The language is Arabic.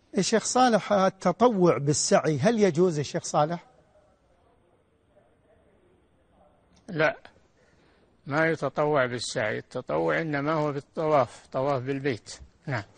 الشيخ صالح، التطوع بالسعي هل يجوز يا شيخ صالح؟ لا، ما يتطوع بالسعي، التطوع إنما هو بالطواف، طواف بالبيت. نعم.